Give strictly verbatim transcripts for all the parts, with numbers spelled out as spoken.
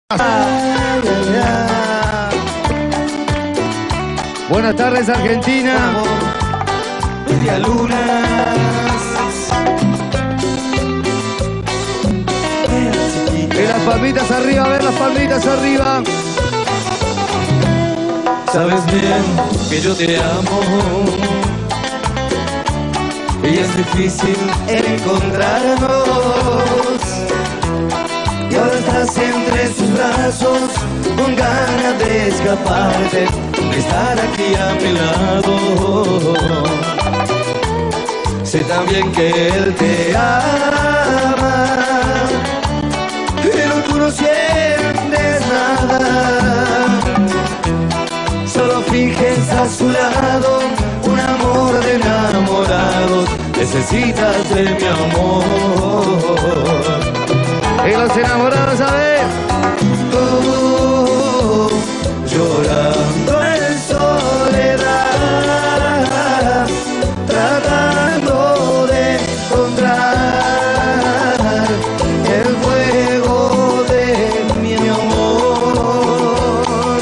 Ay, ay, ay. Buenas tardes, Argentina. Media luna. Ve las palmitas arriba, a ver las palmitas arriba. Sabes bien que yo te amo y es difícil encontrarnos. Y ahora estás entre sus brazos con ganas de escaparte, de estar aquí a mi lado. Sé también que él te ama, pero tú no sientes nada. Solo finges a su lado un amor de enamorados. Necesitas de mi amor. Y los enamorados, a ver. Oh, llorando en soledad, tratando de encontrar el fuego de mi amor.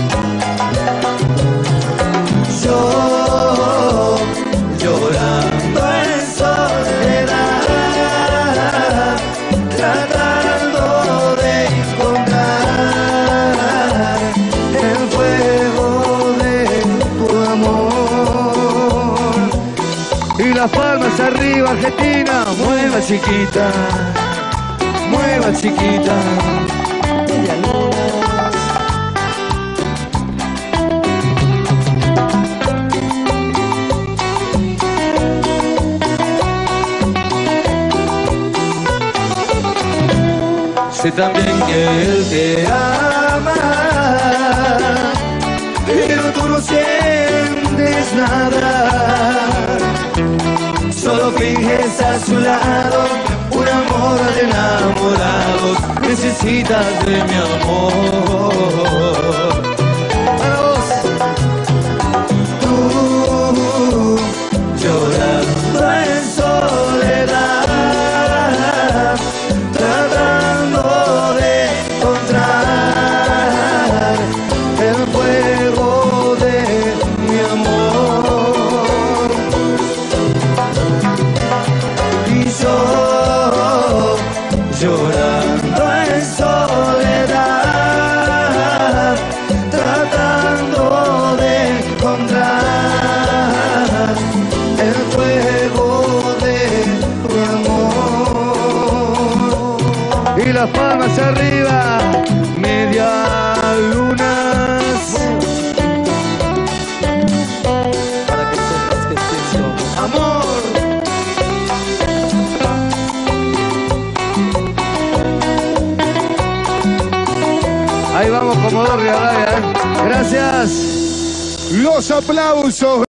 Yo, llorando en soledad, tratando de encontrar el fuego de tu amor. Y las palmas arriba, Argentina. Mueva chiquita, mueva chiquita. Media luna. Sé también que él te ama, pero tú no sientes nada. Solo finges a su lado un amor de enamorados. Necesitas de mi amor. Para vos. Tú, llorando en soledad, tratando de encontrar el fuego de mi amor. Y yo, llorando en soledad, tratando de encontrar el fuego de tu amor. Y las palmas arriba, media lunas. Para que sepas que siento amor. Ahí vamos, Comodoro Rivadavia, ¿eh? Gracias. Los aplausos.